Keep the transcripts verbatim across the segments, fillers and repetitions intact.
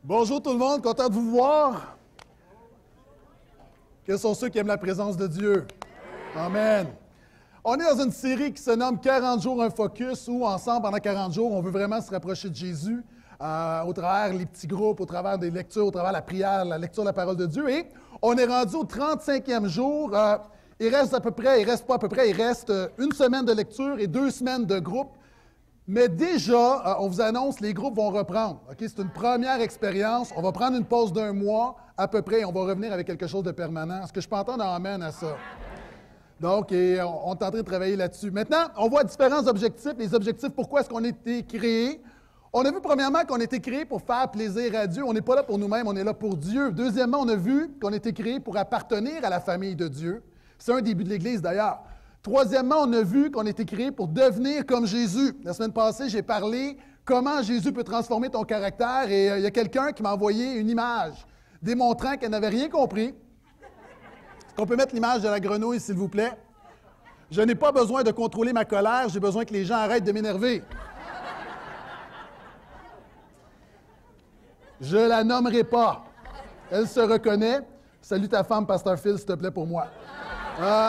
Bonjour tout le monde, content de vous voir. Quels sont ceux qui aiment la présence de Dieu? Amen. On est dans une série qui se nomme quarante jours, un focus, où ensemble, pendant quarante jours, on veut vraiment se rapprocher de Jésus euh, au travers les petits groupes, au travers des lectures, au travers de la prière, la lecture de la parole de Dieu. Et on est rendu au trente-cinquième jour. Euh, il reste à peu près, il reste pas à peu près, il reste euh, une semaine de lecture et deux semaines de groupe. Mais déjà, euh, on vous annonce, les groupes vont reprendre. Okay? C'est une première expérience. On va prendre une pause d'un mois à peu près et on va revenir avec quelque chose de permanent. Est-ce que je peux entendre un amen à ça? Donc, et on, on est en train de travailler là-dessus. Maintenant, on voit différents objectifs. Les objectifs, pourquoi est-ce qu'on a été créé? On a vu premièrement qu'on a été créé pour faire plaisir à Dieu. On n'est pas là pour nous-mêmes, on est là pour Dieu. Deuxièmement, on a vu qu'on a été créé pour appartenir à la famille de Dieu. C'est un début de l'Église d'ailleurs. Troisièmement, on a vu qu'on a été créé pour devenir comme Jésus. La semaine passée, j'ai parlé comment Jésus peut transformer ton caractère et euh, il y a quelqu'un qui m'a envoyé une image démontrant qu'elle n'avait rien compris. Est-ce qu'on peut mettre l'image de la grenouille, s'il vous plaît? Je n'ai pas besoin de contrôler ma colère, j'ai besoin que les gens arrêtent de m'énerver. Je la nommerai pas. Elle se reconnaît. Salue ta femme, Pasteur Phil, s'il te plaît, pour moi. Euh,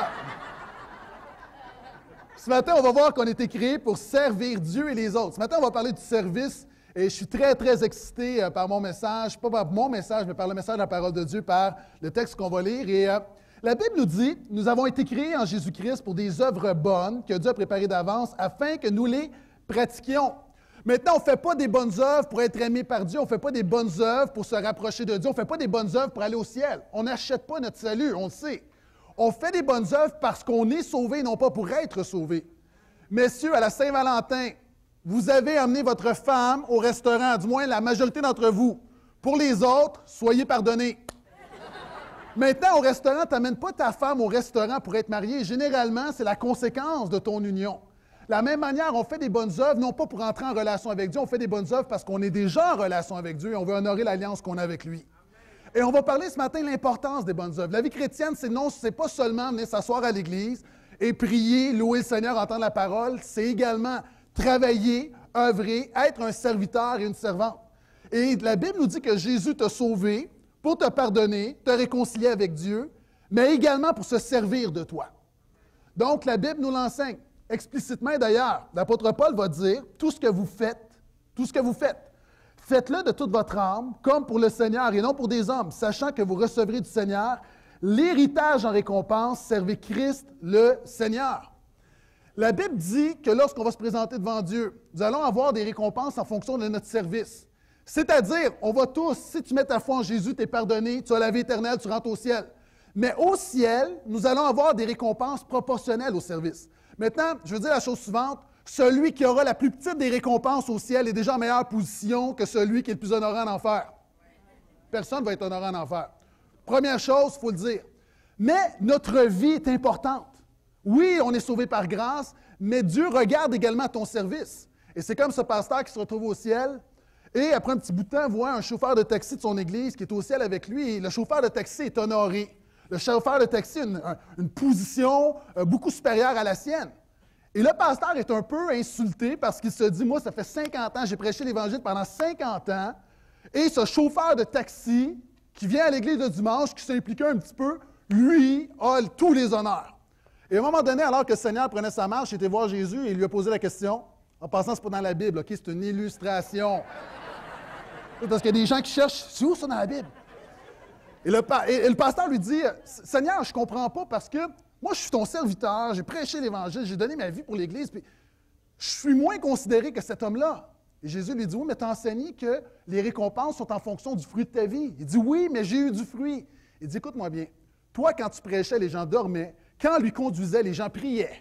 Ce matin, on va voir qu'on a été créé pour servir Dieu et les autres. Ce matin, on va parler du service et je suis très, très excité euh, par mon message, pas par mon message, mais par le message de la parole de Dieu, par le texte qu'on va lire. Et euh, la Bible nous dit, nous avons été créés en Jésus-Christ pour des œuvres bonnes que Dieu a préparées d'avance afin que nous les pratiquions. Maintenant, on ne fait pas des bonnes œuvres pour être aimé par Dieu, on ne fait pas des bonnes œuvres pour se rapprocher de Dieu, on ne fait pas des bonnes œuvres pour aller au ciel. On n'achète pas notre salut, on le sait. On fait des bonnes œuvres parce qu'on est sauvé, non pas pour être sauvé. Messieurs, à la Saint-Valentin, vous avez amené votre femme au restaurant, du moins la majorité d'entre vous. Pour les autres, soyez pardonnés. Maintenant, au restaurant, tu n'amènes pas ta femme au restaurant pour être mariée. Généralement, c'est la conséquence de ton union. De la même manière, on fait des bonnes œuvres, non pas pour entrer en relation avec Dieu, on fait des bonnes œuvres parce qu'on est déjà en relation avec Dieu et on veut honorer l'alliance qu'on a avec lui. Et on va parler ce matin de l'importance des bonnes œuvres. La vie chrétienne, c'est non, c'est pas seulement venir s'asseoir à l'église et prier, louer le Seigneur, entendre la parole, c'est également travailler, œuvrer, être un serviteur et une servante. Et la Bible nous dit que Jésus t'a sauvé pour te pardonner, te réconcilier avec Dieu, mais également pour se servir de toi. Donc, la Bible nous l'enseigne explicitement d'ailleurs. L'apôtre Paul va dire, tout ce que vous faites, tout ce que vous faites, faites-le de toute votre âme, comme pour le Seigneur et non pour des hommes, sachant que vous recevrez du Seigneur l'héritage en récompense, servez Christ le Seigneur. La Bible dit que lorsqu'on va se présenter devant Dieu, nous allons avoir des récompenses en fonction de notre service. C'est-à-dire, on va tous, si tu mets ta foi en Jésus, tu es pardonné, tu as la vie éternelle, tu rentres au ciel. Mais au ciel, nous allons avoir des récompenses proportionnelles au service. Maintenant, je veux dire la chose suivante, celui qui aura la plus petite des récompenses au ciel est déjà en meilleure position que celui qui est le plus honoré en enfer. Personne ne va être honoré en enfer. Première chose, il faut le dire. Mais notre vie est importante. Oui, on est sauvé par grâce, mais Dieu regarde également ton service. Et c'est comme ce pasteur qui se retrouve au ciel et après un petit bout de temps, voit un chauffeur de taxi de son église qui est au ciel avec lui et le chauffeur de taxi est honoré. Le chauffeur de taxi a une, une position euh, beaucoup supérieure à la sienne. Et le pasteur est un peu insulté parce qu'il se dit, moi, ça fait cinquante ans, j'ai prêché l'Évangile pendant cinquante ans, et ce chauffeur de taxi qui vient à l'église le dimanche, qui s'impliquait un petit peu, lui a tous les honneurs. Et à un moment donné, alors que le Seigneur prenait sa marche, il était voir Jésus et il lui a posé la question, en passant, ce n'est pas dans la Bible, OK, c'est une illustration. Parce qu'il y a des gens qui cherchent, c'est où ça dans la Bible? Et le, et, et le pasteur lui dit, Seigneur, je ne comprends pas parce que moi, je suis ton serviteur, j'ai prêché l'Évangile, j'ai donné ma vie pour l'Église, puis je suis moins considéré que cet homme-là. Et Jésus lui dit, oui, mais tu as enseigné que les récompenses sont en fonction du fruit de ta vie. Il dit, oui, mais j'ai eu du fruit. Il dit, écoute-moi bien, toi, quand tu prêchais, les gens dormaient. Quand lui conduisait, les gens priaient.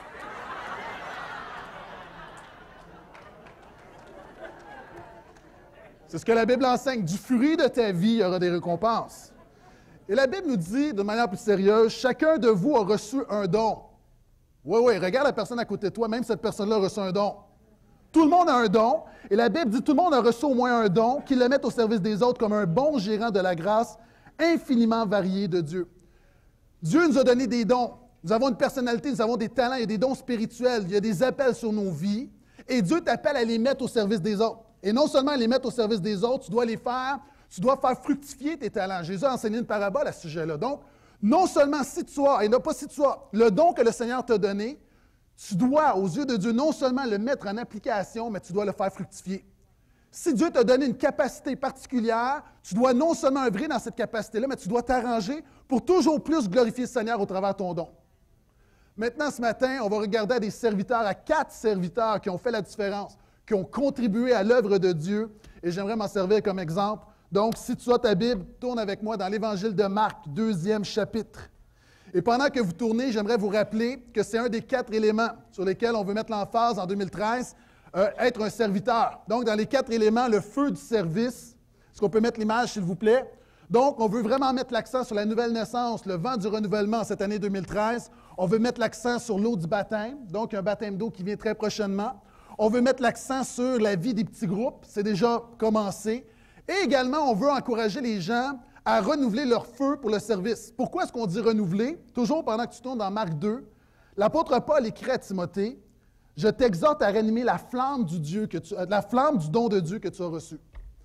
C'est ce que la Bible enseigne. Du fruit de ta vie, il y aura des récompenses. Et la Bible nous dit, de manière plus sérieuse, chacun de vous a reçu un don. Oui, oui, regarde la personne à côté de toi, même cette personne-là a reçu un don. Tout le monde a un don, et la Bible dit tout le monde a reçu au moins un don, qu'il le mette au service des autres comme un bon gérant de la grâce infiniment variée de Dieu. Dieu nous a donné des dons. Nous avons une personnalité, nous avons des talents, il y a des dons spirituels, il y a des appels sur nos vies, et Dieu t'appelle à les mettre au service des autres. Et non seulement les mettre au service des autres, tu dois les faire, tu dois faire fructifier tes talents. Jésus a enseigné une parabole à ce sujet-là. Donc, non seulement si tu as, et non pas si tu as, le don que le Seigneur t'a donné, tu dois, aux yeux de Dieu, non seulement le mettre en application, mais tu dois le faire fructifier. Si Dieu t'a donné une capacité particulière, tu dois non seulement œuvrer dans cette capacité-là, mais tu dois t'arranger pour toujours plus glorifier le Seigneur au travers de ton don. Maintenant, ce matin, on va regarder à des serviteurs, à quatre serviteurs qui ont fait la différence, qui ont contribué à l'œuvre de Dieu, et j'aimerais m'en servir comme exemple. Donc, si tu as ta Bible, tourne avec moi dans l'Évangile de Marc, deuxième chapitre. Et pendant que vous tournez, j'aimerais vous rappeler que c'est un des quatre éléments sur lesquels on veut mettre l'emphase en deux mille treize, euh, être un serviteur. Donc, dans les quatre éléments, le feu du service. Est-ce qu'on peut mettre l'image, s'il vous plaît? Donc, on veut vraiment mettre l'accent sur la nouvelle naissance, le vent du renouvellement cette année deux mille treize. On veut mettre l'accent sur l'eau du baptême, donc un baptême d'eau qui vient très prochainement. On veut mettre l'accent sur la vie des petits groupes, c'est déjà commencé. Et également, on veut encourager les gens à renouveler leur feu pour le service. Pourquoi est-ce qu'on dit renouveler? Toujours pendant que tu tournes dans Marc deux, l'apôtre Paul écrit à Timothée, « Je t'exhorte à ranimer la flamme du Dieu que tu, la flamme du don de Dieu que tu as reçu. »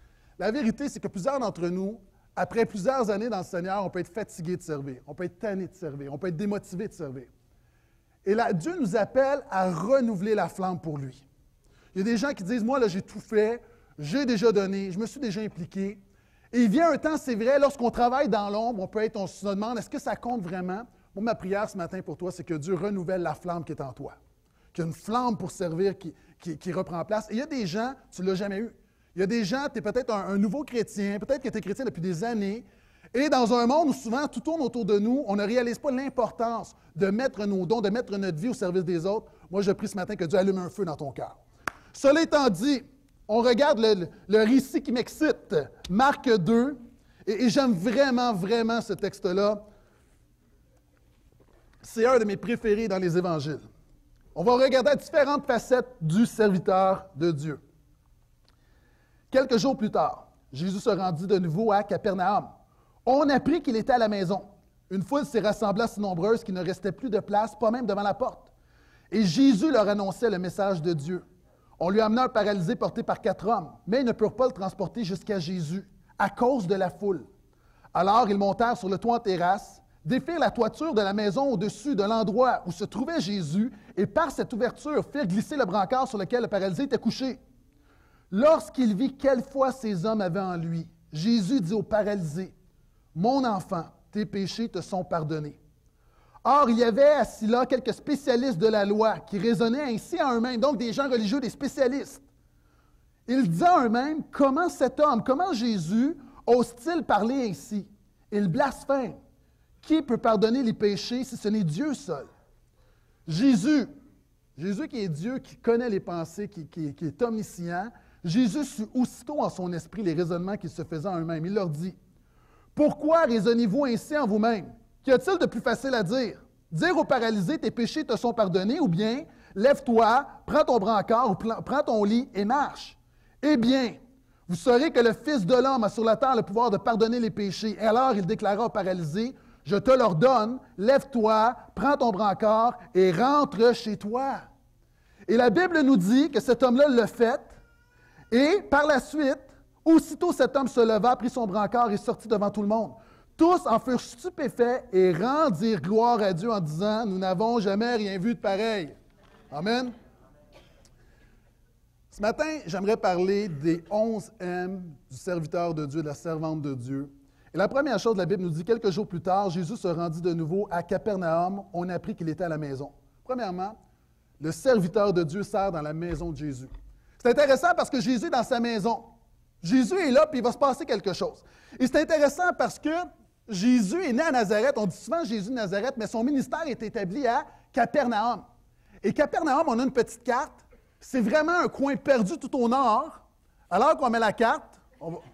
La vérité, c'est que plusieurs d'entre nous, après plusieurs années dans le Seigneur, on peut être fatigué de servir, on peut être tanné de servir, on peut être démotivé de servir. Et là, Dieu nous appelle à renouveler la flamme pour lui. Il y a des gens qui disent, « Moi, là, j'ai tout fait, j'ai déjà donné, je me suis déjà impliqué. » Et il vient un temps, c'est vrai, lorsqu'on travaille dans l'ombre, on peut être, on se demande, est-ce que ça compte vraiment? Moi, ma prière ce matin pour toi, c'est que Dieu renouvelle la flamme qui est en toi. Qu'il y a une flamme pour servir qui, qui, qui reprend place. Et il y a des gens, tu ne l'as jamais eu. Il y a des gens, tu es peut-être un, un nouveau chrétien, peut-être que tu es chrétien depuis des années, et dans un monde où souvent tout tourne autour de nous, on ne réalise pas l'importance de mettre nos dons, de mettre notre vie au service des autres. Moi, je prie ce matin que Dieu allume un feu dans ton cœur. Cela étant dit, on regarde le, le, le récit qui m'excite, Marc deux, et, et j'aime vraiment, vraiment ce texte-là. C'est un de mes préférés dans les évangiles. On va regarder différentes facettes du serviteur de Dieu. Quelques jours plus tard, Jésus se rendit de nouveau à Capernaum. On apprit qu'il était à la maison. Une foule s'est rassemblée si nombreuse qu'il ne restait plus de place, pas même devant la porte. Et Jésus leur annonçait le message de Dieu. On lui amena un paralysé porté par quatre hommes, mais ils ne purent pas le transporter jusqu'à Jésus, à cause de la foule. Alors ils montèrent sur le toit en terrasse, défirent la toiture de la maison au-dessus de l'endroit où se trouvait Jésus, et par cette ouverture firent glisser le brancard sur lequel le paralysé était couché. Lorsqu'il vit quelle foi ces hommes avaient en lui, Jésus dit au paralysé, « Mon enfant, tes péchés te sont pardonnés. » Or, il y avait assis là quelques spécialistes de la loi qui raisonnaient ainsi à eux-mêmes, donc des gens religieux, des spécialistes. Ils disaient à eux-mêmes, « Comment cet homme, comment Jésus ose-t-il parler ainsi? Il blasphème. Qui peut pardonner les péchés si ce n'est Dieu seul? » Jésus, Jésus qui est Dieu, qui connaît les pensées, qui, qui, qui est omniscient, Jésus sut aussitôt en son esprit les raisonnements qu'ils se faisaient en eux-mêmes. Il leur dit, « Pourquoi raisonnez-vous ainsi en vous-même? Qu'y a-t-il de plus facile à dire? Dire au paralysé, tes péchés te sont pardonnés, ou bien, lève-toi, prends ton brancard, ou prends ton lit et marche. Eh bien, vous saurez que le Fils de l'homme a sur la terre le pouvoir de pardonner les péchés. Et alors il déclara au paralysé, je te l'ordonne, lève-toi, prends ton brancard et rentre chez toi. Et la Bible nous dit que cet homme-là l'a fait, et par la suite, aussitôt cet homme se leva, prit son brancard et sortit devant tout le monde. Tous en furent stupéfaits et rendirent gloire à Dieu en disant, « Nous n'avons jamais rien vu de pareil. » Amen. Ce matin, j'aimerais parler des onze M du serviteur de Dieu, de la servante de Dieu. Et la première chose, la Bible nous dit, quelques jours plus tard, Jésus se rendit de nouveau à Capernaum. On apprit qu'il était à la maison. Premièrement, le serviteur de Dieu sert dans la maison de Jésus. C'est intéressant parce que Jésus est dans sa maison. Jésus est là, puis il va se passer quelque chose. Et c'est intéressant parce que Jésus est né à Nazareth. On dit souvent Jésus de Nazareth, mais son ministère est établi à Capernaum. Et Capernaum, on a une petite carte. C'est vraiment un coin perdu tout au nord. Alors qu'on met la carte, on va...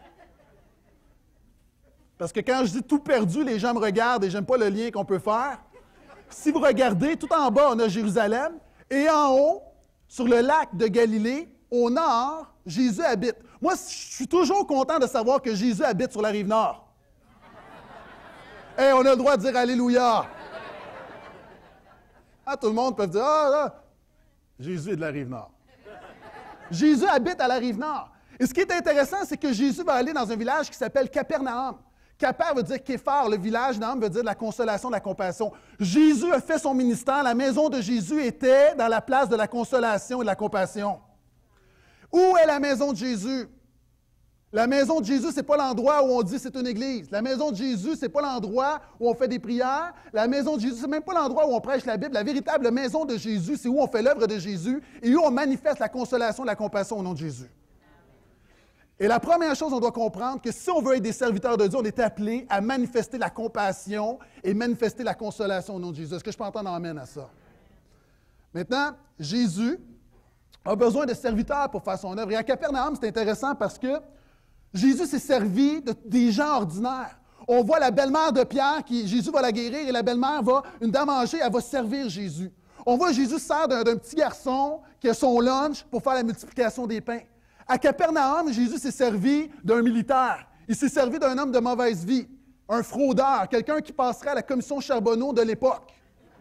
parce que quand je dis tout perdu, les gens me regardent et je n'aime pas le lien qu'on peut faire. Si vous regardez, tout en bas, on a Jérusalem. Et en haut, sur le lac de Galilée, au nord, Jésus habite. Moi, je suis toujours content de savoir que Jésus habite sur la rive nord. Hey, on a le droit de dire Alléluia. Ah, tout le monde peut dire, ah, là, Jésus est de la rive nord. Jésus habite à la rive nord. Et ce qui est intéressant, c'est que Jésus va aller dans un village qui s'appelle Capernaum. Caper veut dire Képhar, le village, Naam veut dire de la consolation, de la compassion. Jésus a fait son ministère, la maison de Jésus était dans la place de la consolation et de la compassion. Où est la maison de Jésus? La maison de Jésus, ce n'est pas l'endroit où on dit c'est une église. La maison de Jésus, ce n'est pas l'endroit où on fait des prières. La maison de Jésus, ce n'est même pas l'endroit où on prêche la Bible. La véritable maison de Jésus, c'est où on fait l'œuvre de Jésus et où on manifeste la consolation, la compassion au nom de Jésus. Et la première chose, on doit comprendre que si on veut être des serviteurs de Dieu, on est appelé à manifester la compassion et manifester la consolation au nom de Jésus. Est-ce que je peux entendre amène à ça? Maintenant, Jésus a besoin de serviteurs pour faire son œuvre. Et à Capernaum, c'est intéressant parce que Jésus s'est servi de, des gens ordinaires. On voit la belle-mère de Pierre, qui Jésus va la guérir, et la belle-mère va, une dame âgée, elle va servir Jésus. On voit Jésus se sert d'un, d'un petit garçon qui a son lunch pour faire la multiplication des pains. À Capernaum, Jésus s'est servi d'un militaire. Il s'est servi d'un homme de mauvaise vie, un fraudeur, quelqu'un qui passerait à la commission Charbonneau de l'époque.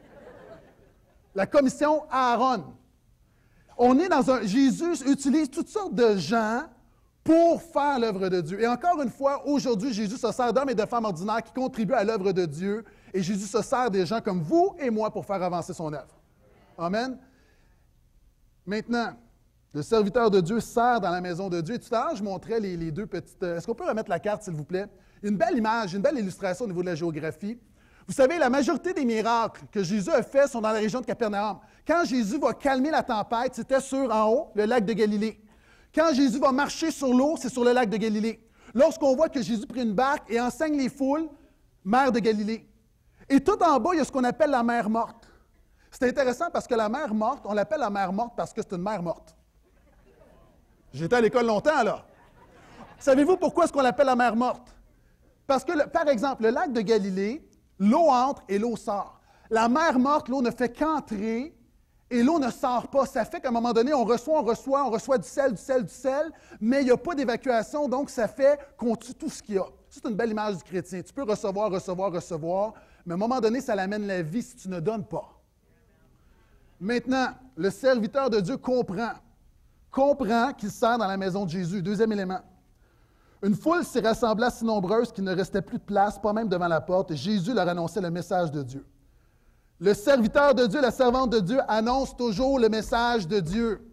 La commission Aaron. On est dans un... Jésus utilise toutes sortes de gens pour faire l'œuvre de Dieu. Et encore une fois, aujourd'hui, Jésus se sert d'hommes et de femmes ordinaires qui contribuent à l'œuvre de Dieu. Et Jésus se sert des gens comme vous et moi pour faire avancer son œuvre. Amen. Maintenant, le serviteur de Dieu sert dans la maison de Dieu. Et tout à l'heure, je montrais les, les deux petites... Est-ce qu'on peut remettre la carte, s'il vous plaît? Une belle image, une belle illustration au niveau de la géographie. Vous savez, la majorité des miracles que Jésus a faits sont dans la région de Capernaum. Quand Jésus va calmer la tempête, c'était sur, en haut, le lac de Galilée. Quand Jésus va marcher sur l'eau, c'est sur le lac de Galilée. Lorsqu'on voit que Jésus prit une barque et enseigne les foules, mer de Galilée. Et tout en bas, il y a ce qu'on appelle la mer morte. C'est intéressant parce que la mer morte, on l'appelle la mer morte parce que c'est une mer morte. J'étais à l'école longtemps, là. Savez-vous pourquoi est-ce qu'on l'appelle la mer morte? Parce que, le, par exemple, le lac de Galilée, l'eau entre et l'eau sort. La mer morte, l'eau ne fait qu'entrer et l'eau ne sort pas. Ça fait qu'à un moment donné, on reçoit, on reçoit, on reçoit du sel, du sel, du sel, mais il n'y a pas d'évacuation, donc ça fait qu'on tue tout ce qu'il y a. C'est une belle image du chrétien. Tu peux recevoir, recevoir, recevoir, mais à un moment donné, ça l'amène la vie si tu ne donnes pas. Maintenant, le serviteur de Dieu comprend, comprend qu'il sert dans la maison de Jésus. Deuxième élément. Une foule s'est rassemblée si nombreuse qu'il ne restait plus de place, pas même devant la porte, et Jésus leur annonçait le message de Dieu. Le serviteur de Dieu, la servante de Dieu, annonce toujours le message de Dieu.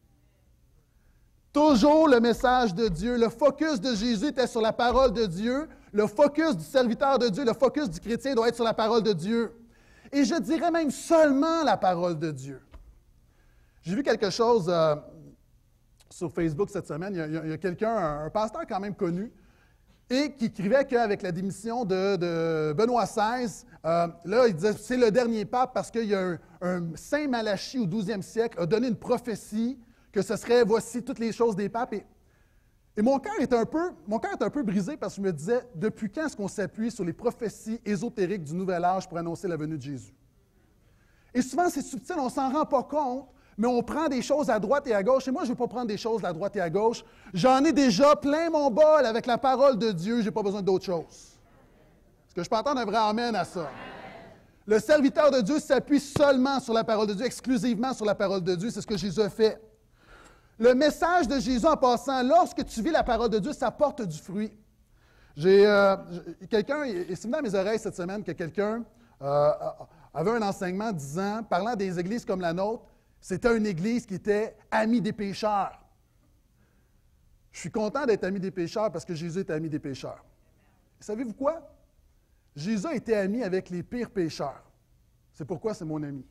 Toujours le message de Dieu. Le focus de Jésus était sur la parole de Dieu. Le focus du serviteur de Dieu, le focus du chrétien doit être sur la parole de Dieu. Et je dirais même seulement la parole de Dieu. J'ai vu quelque chose euh, sur Facebook cette semaine. Il y a, il y a quelqu'un, un, un pasteur quand même connu, et qui écrivait qu'avec la démission de, de Benoît seize, euh, là, il disait que c'est le dernier pape parce qu'il y a un, un saint Malachie au douzième siècle a donné une prophétie que ce serait, voici toutes les choses des papes. Et, et mon cœur est un peu, mon cœur est un peu brisé parce que je me disais, depuis quand est-ce qu'on s'appuie sur les prophéties ésotériques du Nouvel Âge pour annoncer la venue de Jésus? Et souvent, c'est subtil, on ne s'en rend pas compte, mais on prend des choses à droite et à gauche. Et moi, je ne veux pas prendre des choses à droite et à gauche. J'en ai déjà plein mon bol avec la parole de Dieu. Je n'ai pas besoin d'autre chose. Est-ce que je peux entendre un vrai amen à ça? Le serviteur de Dieu s'appuie seulement sur la parole de Dieu, exclusivement sur la parole de Dieu. C'est ce que Jésus a fait. Le message de Jésus en passant, lorsque tu vis la parole de Dieu, ça porte du fruit. J'ai euh, quelqu'un, et c'est venu à mes oreilles cette semaine que quelqu'un euh, avait un enseignement disant, parlant des églises comme la nôtre, c'était une église qui était amie des pécheurs. Je suis content d'être ami des pécheurs parce que Jésus est ami des pécheurs. Et savez-vous quoi? Jésus a été ami avec les pires pécheurs. C'est pourquoi c'est mon ami.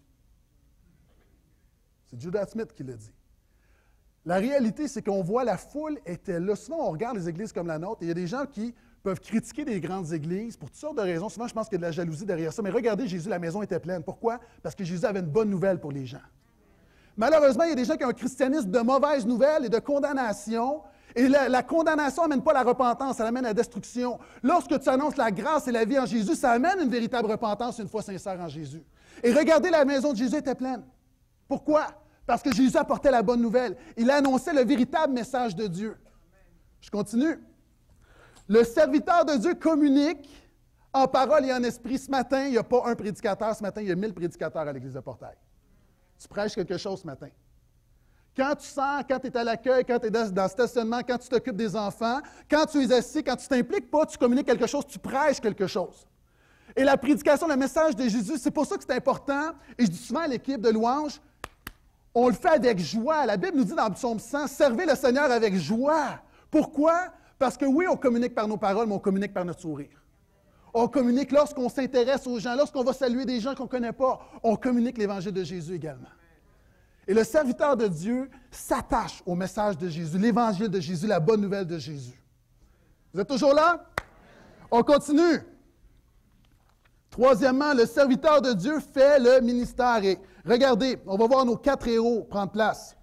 C'est Judas Smith qui l'a dit. La réalité, c'est qu'on voit la foule était là. Souvent, on regarde les églises comme la nôtre et il y a des gens qui peuvent critiquer des grandes églises pour toutes sortes de raisons. Souvent, je pense qu'il y a de la jalousie derrière ça. Mais regardez, Jésus, la maison était pleine. Pourquoi? Parce que Jésus avait une bonne nouvelle pour les gens. Malheureusement, il y a des gens qui ont un christianisme de mauvaises nouvelles et de condamnation. Et la, la condamnation n'amène pas la repentance, elle amène la destruction. Lorsque tu annonces la grâce et la vie en Jésus, ça amène une véritable repentance une fois sincère en Jésus. Et regardez, la maison de Jésus était pleine. Pourquoi? Parce que Jésus apportait la bonne nouvelle. Il annonçait le véritable message de Dieu. Je continue. Le serviteur de Dieu communique en parole et en esprit. Ce matin, il n'y a pas un prédicateur. Ce matin, il y a mille prédicateurs à l'Église de Portail. Tu prêches quelque chose ce matin. Quand tu sers, quand tu es à l'accueil, quand tu es dans, dans le stationnement, quand tu t'occupes des enfants, quand tu es assis, quand tu ne t'impliques pas, tu communiques quelque chose, tu prêches quelque chose. Et la prédication, le message de Jésus, c'est pour ça que c'est important. Et je dis souvent à l'équipe de louange, on le fait avec joie. La Bible nous dit dans le psaume cent, servez le Seigneur avec joie. Pourquoi? Parce que oui, on communique par nos paroles, mais on communique par notre sourire. On communique lorsqu'on s'intéresse aux gens, lorsqu'on va saluer des gens qu'on ne connaît pas. On communique l'Évangile de Jésus également. Et le serviteur de Dieu s'attache au message de Jésus, l'Évangile de Jésus, la bonne nouvelle de Jésus. Vous êtes toujours là? On continue. Troisièmement, le serviteur de Dieu fait le ministère. Et regardez, on va voir nos quatre héros prendre place.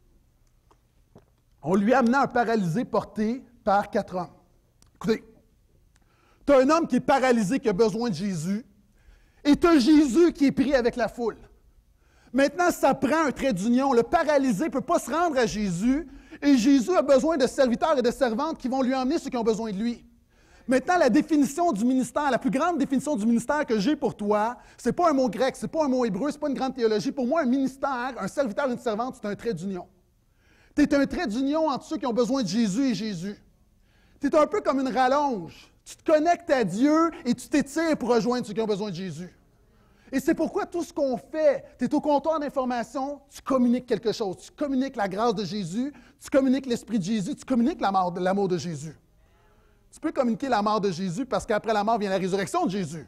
On lui amena un paralysé porté par quatre hommes. Écoutez, tu as un homme qui est paralysé, qui a besoin de Jésus, et tu as Jésus qui est pris avec la foule. Maintenant, ça prend un trait d'union. Le paralysé ne peut pas se rendre à Jésus, et Jésus a besoin de serviteurs et de servantes qui vont lui emmener ceux qui ont besoin de lui. Maintenant, la définition du ministère, la plus grande définition du ministère que j'ai pour toi, ce n'est pas un mot grec, ce n'est pas un mot hébreu, ce n'est pas une grande théologie. Pour moi, un ministère, un serviteur et une servante, c'est un trait d'union. Tu es un trait d'union entre ceux qui ont besoin de Jésus et Jésus. Tu es un peu comme une rallonge. Tu te connectes à Dieu et tu t'étires pour rejoindre ceux qui ont besoin de Jésus. Et c'est pourquoi tout ce qu'on fait, tu es au comptoir d'information, tu communiques quelque chose. Tu communiques la grâce de Jésus, tu communiques l'Esprit de Jésus, tu communiques l'amour de Jésus. Tu peux communiquer la mort de Jésus parce qu'après la mort vient la résurrection de Jésus.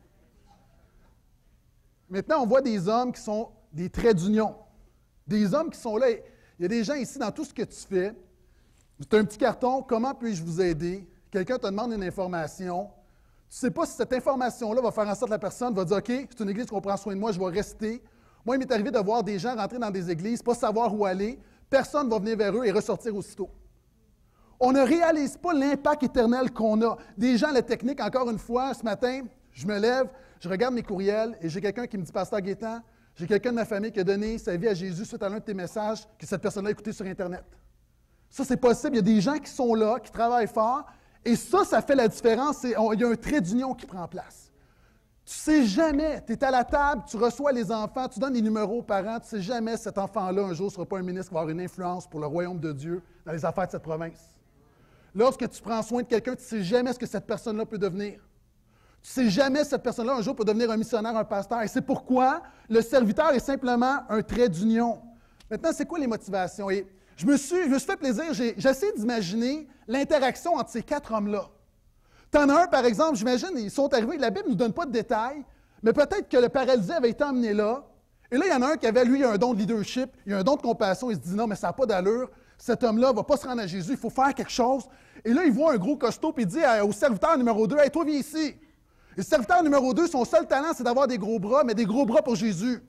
Maintenant, on voit des hommes qui sont des traits d'union. Des hommes qui sont là. Il y a des gens ici dans tout ce que tu fais. Tu as un petit carton, comment puis-je vous aider? Quelqu'un te demande une information. Tu ne sais pas si cette information-là va faire en sorte que la personne va dire, OK, c'est une église qui prend soin de moi, je vais rester. Moi, il m'est arrivé de voir des gens rentrer dans des églises, pas savoir où aller. Personne ne va venir vers eux et ressortir aussitôt. On ne réalise pas l'impact éternel qu'on a. Des gens, la technique, encore une fois, ce matin, je me lève, je regarde mes courriels et j'ai quelqu'un qui me dit, Pasteur Gaétan, j'ai quelqu'un de ma famille qui a donné sa vie à Jésus suite à l'un de tes messages que cette personne-là a écouté sur Internet. Ça, c'est possible. Il y a des gens qui sont là, qui travaillent fort, et ça, ça fait la différence. Et on, il y a un trait d'union qui prend place. Tu ne sais jamais, tu es à la table, tu reçois les enfants, tu donnes des numéros aux parents, tu ne sais jamais cet enfant-là, un jour, ne sera pas un ministre qui va avoir une influence pour le royaume de Dieu dans les affaires de cette province. Lorsque tu prends soin de quelqu'un, tu ne sais jamais ce que cette personne-là peut devenir. Tu ne sais jamais si cette personne-là, un jour, peut devenir un missionnaire, un pasteur. Et c'est pourquoi le serviteur est simplement un trait d'union. Maintenant, c'est quoi les motivations? Et je me suis, je me suis fait plaisir, j'ai, j'essaie d'imaginer l'interaction entre ces quatre hommes-là. Tu en as un, par exemple, j'imagine, ils sont arrivés, la Bible ne nous donne pas de détails, mais peut-être que le paralysé avait été emmené là. Et là, il y en a un qui avait, lui, un don de leadership, il a un don de compassion, il se dit, non, mais ça n'a pas d'allure. Cet homme-là ne va pas se rendre à Jésus, il faut faire quelque chose. Et là, il voit un gros costaud, puis il dit au serviteur numéro deux, « Hey, toi, viens ici. » Et le serviteur numéro deux, son seul talent, c'est d'avoir des gros bras, mais des gros bras pour Jésus.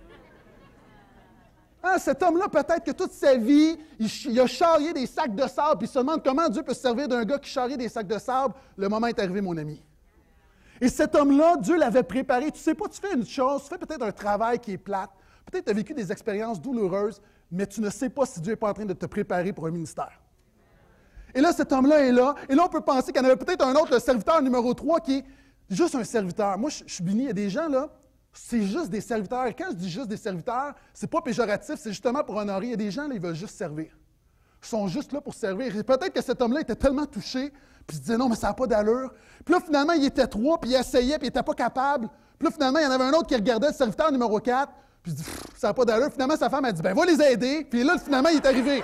Hein, cet homme-là, peut-être que toute sa vie, il, il a charrié des sacs de sable, puis il se demande comment Dieu peut se servir d'un gars qui charrie des sacs de sable. Le moment est arrivé, mon ami. Et cet homme-là, Dieu l'avait préparé. Tu ne sais pas, tu fais une chose, tu fais peut-être un travail qui est plate, peut-être tu as vécu des expériences douloureuses, mais tu ne sais pas si Dieu n'est pas en train de te préparer pour un ministère. Et là, cet homme-là est là. Et là, on peut penser qu'il y en avait peut-être un autre, le serviteur numéro trois, qui est juste un serviteur. Moi, je, je suis béni, il y a des gens, là, c'est juste des serviteurs. Et quand je dis juste des serviteurs, c'est pas péjoratif, c'est justement pour honorer. Il y a des gens, là, ils veulent juste servir. Ils sont juste là pour servir. Et peut-être que cet homme-là était tellement touché, puis il se disait, non, mais ça n'a pas d'allure. Puis là, finalement, il était trois, puis il essayait, puis il n'était pas capable. Puis là, finalement, il y en avait un autre qui regardait le serviteur numéro quatre, puis il se dit, ça n'a pas d'allure. Finalement, sa femme a dit, ben, va les aider. Puis là, finalement, il est arrivé.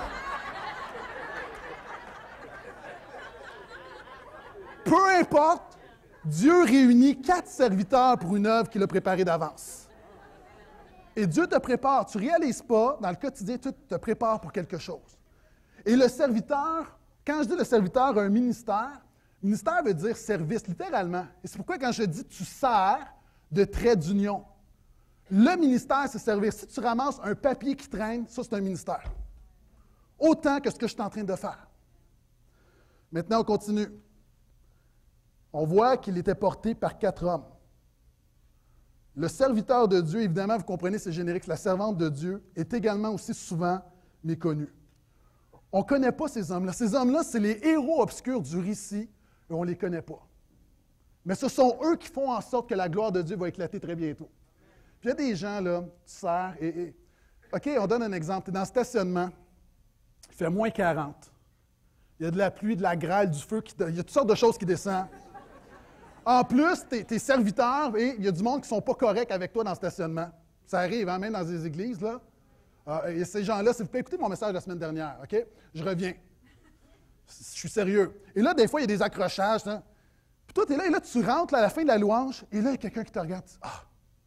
Peu importe, Dieu réunit quatre serviteurs pour une œuvre qu'il a préparée d'avance. Et Dieu te prépare. Tu ne réalises pas, dans le quotidien, tu te prépares pour quelque chose. Et le serviteur, quand je dis le serviteur a un ministère, ministère veut dire service, littéralement. Et c'est pourquoi quand je dis tu sers de trait d'union, le ministère, c'est servir. Si tu ramasses un papier qui traîne, ça, c'est un ministère. Autant que ce que je suis en train de faire. Maintenant, on continue. On voit qu'il était porté par quatre hommes. Le serviteur de Dieu, évidemment, vous comprenez, c'est générique, la servante de Dieu est également aussi souvent méconnue. On ne connaît pas ces hommes-là. Ces hommes-là, c'est les héros obscurs du récit, et on ne les connaît pas. Mais ce sont eux qui font en sorte que la gloire de Dieu va éclater très bientôt. Puis il y a des gens, là, tu sers, et, et OK, on donne un exemple. Tu es dans le stationnement. Il fait moins quarante. Il y a de la pluie, de la grêle, du feu. Qui, il y a toutes sortes de choses qui descendent. En plus, tu es serviteur et il y a du monde qui ne sont pas corrects avec toi dans le stationnement. Ça arrive, hein, même dans des églises. Là. Euh, et ces gens-là, s'il vous plaît, écoutez mon message de la semaine dernière. OK? Je reviens. Je suis sérieux. Et là, des fois, il y a des accrochages. Hein. Puis toi, tu es là et là, tu rentres là, à la fin de la louange et là, il y a quelqu'un qui te regarde et dit, ah,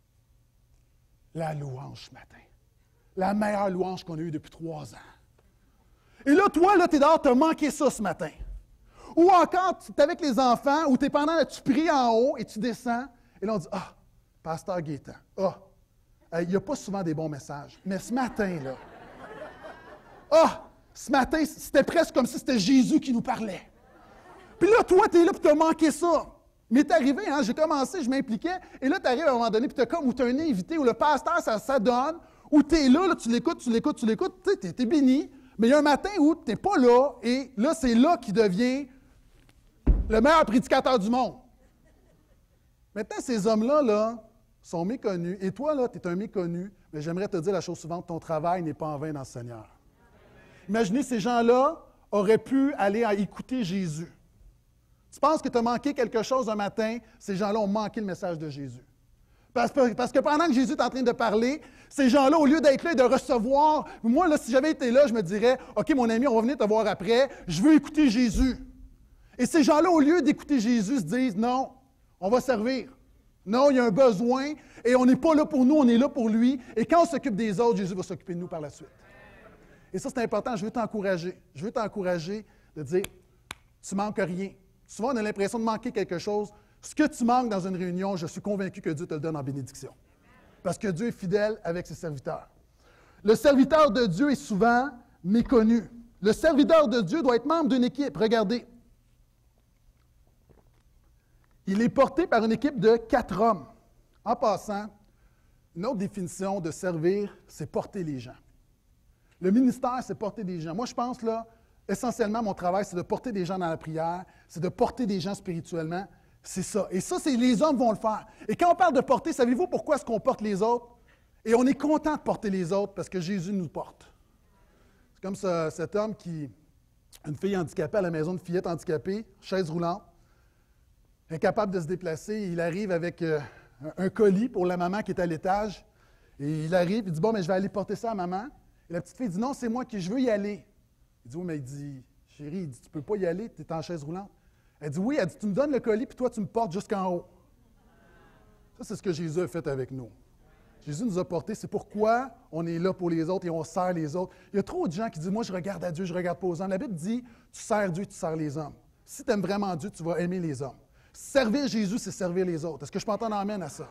la louange ce matin. La meilleure louange qu'on a eue depuis trois ans. Et là, toi, là, tu es dehors, tu as manqué ça ce matin. Ou encore, tu es avec les enfants, ou tu es pendant, tu pries en haut et tu descends, et là, on dit, ah, Pasteur Gaétan, ah, il n'y a pas souvent des bons messages, mais ce matin, là, ah, ce matin, c'était presque comme si c'était Jésus qui nous parlait. Puis là, toi, tu es là, puis tu as manqué ça. Mais t'es arrivé, hein, j'ai commencé, je m'impliquais, et là, tu arrives à un moment donné, puis tu as comme, ou tu as un invité, ou le pasteur, ça, ça donne, ou tu es là, là, tu l'écoutes, tu l'écoutes, tu l'écoutes, tu sais, tu es béni, mais il y a un matin où tu n'es pas là, et là, c'est là qu'il devient le meilleur prédicateur du monde. Maintenant, ces hommes-là, là, sont méconnus, et toi, là, tu es un méconnu, mais j'aimerais te dire la chose suivante, ton travail n'est pas en vain dans le Seigneur. Imaginez, ces gens-là auraient pu aller à écouter Jésus. Tu penses que tu as manqué quelque chose un matin, ces gens-là ont manqué le message de Jésus. Parce, parce que pendant que Jésus est en train de parler, ces gens-là, au lieu d'être là et de recevoir, moi, là, si j'avais été là, je me dirais, OK, mon ami, on va venir te voir après, je veux écouter Jésus. Et ces gens-là, au lieu d'écouter Jésus, se disent, non, on va servir. Non, il y a un besoin, et on n'est pas là pour nous, on est là pour lui. Et quand on s'occupe des autres, Jésus va s'occuper de nous par la suite. Et ça, c'est important, je veux t'encourager. Je veux t'encourager de dire, tu manques rien. Souvent, on a l'impression de manquer quelque chose. Ce que tu manques dans une réunion, je suis convaincu que Dieu te le donne en bénédiction. Parce que Dieu est fidèle avec ses serviteurs. Le serviteur de Dieu est souvent méconnu. Le serviteur de Dieu doit être membre d'une équipe. Regardez. Il est porté par une équipe de quatre hommes. En passant, une autre définition de servir, c'est porter les gens. Le ministère, c'est porter des gens. Moi, je pense, là, essentiellement, mon travail, c'est de porter des gens dans la prière, c'est de porter des gens spirituellement. C'est ça. Et ça, c'est les hommes vont le faire. Et quand on parle de porter, savez-vous pourquoi est-ce qu'on porte les autres? Et on est content de porter les autres parce que Jésus nous porte. C'est comme ce, cet homme qui, une fille handicapée à la maison de fillette handicapée, chaise roulante, incapable de se déplacer, il arrive avec euh, un, un colis pour la maman qui est à l'étage. Et il arrive, il dit, bon, mais je vais aller porter ça à maman. Et la petite fille dit, non, c'est moi qui je veux y aller. Il dit, oui, mais il dit, chérie, il dit, tu ne peux pas y aller, tu es en chaise roulante. Elle dit, oui, elle dit, tu me donnes le colis, puis toi, tu me portes jusqu'en haut. Ça, c'est ce que Jésus a fait avec nous. Jésus nous a portés, c'est pourquoi on est là pour les autres et on sert les autres. Il y a trop de gens qui disent, moi, je regarde à Dieu, je ne regarde pas aux hommes. La Bible dit, tu sers Dieu, tu sers les hommes. Si tu aimes vraiment Dieu, tu vas aimer les hommes. Servir Jésus, c'est servir les autres. Est-ce que je peux entendre amène à ça?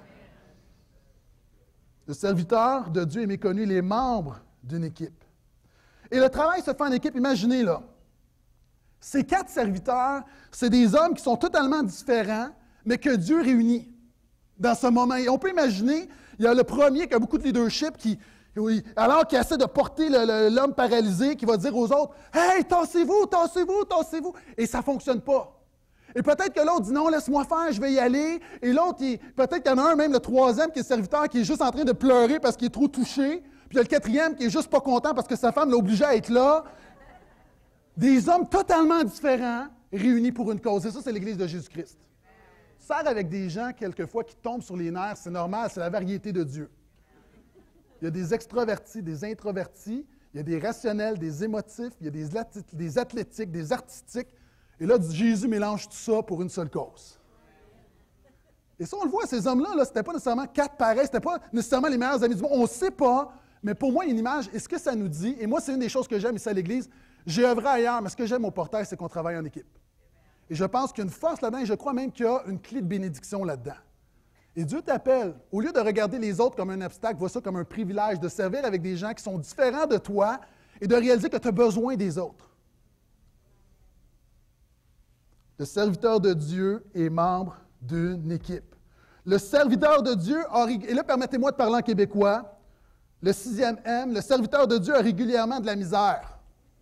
Le serviteur de Dieu est méconnu, il est membre d'une équipe. Et le travail se fait en équipe, imaginez là. Ces quatre serviteurs, c'est des hommes qui sont totalement différents, mais que Dieu réunit dans ce moment. Et on peut imaginer, il y a le premier qui a beaucoup de leadership, qui, oui, alors qu'il essaie de porter le, le, l'homme paralysé, qui va dire aux autres, « Hey, tassez-vous, tassez-vous, tassez-vous! » Et ça ne fonctionne pas. Et peut-être que l'autre dit, « Non, laisse-moi faire, je vais y aller. » Et l'autre, peut-être qu'il y en a un, même le troisième, qui est serviteur, qui est juste en train de pleurer parce qu'il est trop touché. Puis il y a le quatrième qui est juste pas content parce que sa femme l'a obligé à être là. Des hommes totalement différents, réunis pour une cause. Et ça, c'est l'Église de Jésus-Christ. Sert avec des gens, quelquefois, qui tombent sur les nerfs, c'est normal, c'est la variété de Dieu. Il y a des extrovertis, des introvertis, il y a des rationnels, des émotifs, il y a des, des athlétiques, des artistiques. Et là, Jésus mélange tout ça pour une seule cause. Et ça, on le voit, ces hommes-là, là, ce n'était pas nécessairement quatre pareils, ce n'était pas nécessairement les meilleurs amis du monde. On ne sait pas, mais pour moi, il y a une image. Et ce que ça nous dit, et moi, c'est une des choses que j'aime ici à l'Église, j'ai œuvré ailleurs, mais ce que j'aime au Portail, c'est qu'on travaille en équipe. Et je pense qu'il y a une force là-dedans, et je crois même qu'il y a une clé de bénédiction là-dedans. Et Dieu t'appelle, au lieu de regarder les autres comme un obstacle, vois ça comme un privilège de servir avec des gens qui sont différents de toi et de réaliser que tu as besoin des autres. Le serviteur de Dieu est membre d'une équipe. Le serviteur de Dieu, a, et là, permettez-moi de parler en québécois, le sixième M, le serviteur de Dieu a régulièrement de la misère.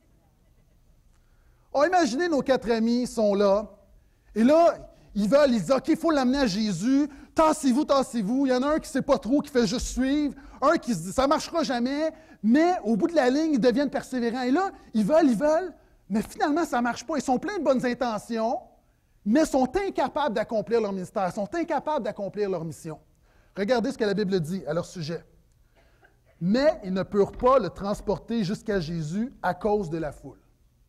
On imaginez nos quatre amis sont là, et là, ils veulent, ils disent, OK, il faut l'amener à Jésus, tassez-vous, tassez-vous. Il y en a un qui ne sait pas trop, qui fait juste suivre. Un qui se dit, ça ne marchera jamais. Mais au bout de la ligne, ils deviennent persévérants. Et là, ils veulent, ils veulent, mais finalement, ça ne marche pas. Ils sont pleins de bonnes intentions, mais sont incapables d'accomplir leur ministère, sont incapables d'accomplir leur mission. Regardez ce que la Bible dit à leur sujet. Mais ils ne purent pas le transporter jusqu'à Jésus à cause de la foule.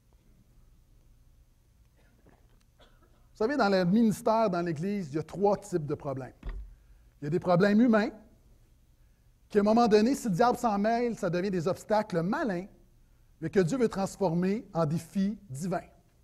Vous savez, dans le ministère, dans l'Église, il y a trois types de problèmes. Il y a des problèmes humains, qu'à un moment donné, si le diable s'en mêle, ça devient des obstacles malins, mais que Dieu veut transformer en défis divins.